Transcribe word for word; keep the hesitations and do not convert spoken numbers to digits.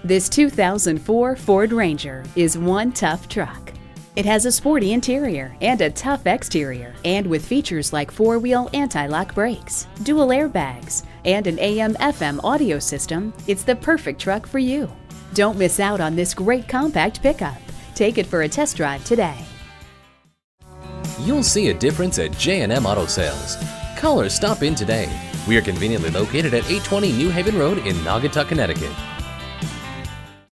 This two thousand four Ford Ranger is one tough truck. It has a sporty interior and a tough exterior, and with features like four-wheel anti-lock brakes, dual airbags, and an A M F M audio system, it's the perfect truck for you. Don't miss out on this great compact pickup. Take it for a test drive today. You'll see a difference at J M Auto Sales. Call or stop in today. We are conveniently located at eight twenty New Haven Road in Naugatuck, Connecticut.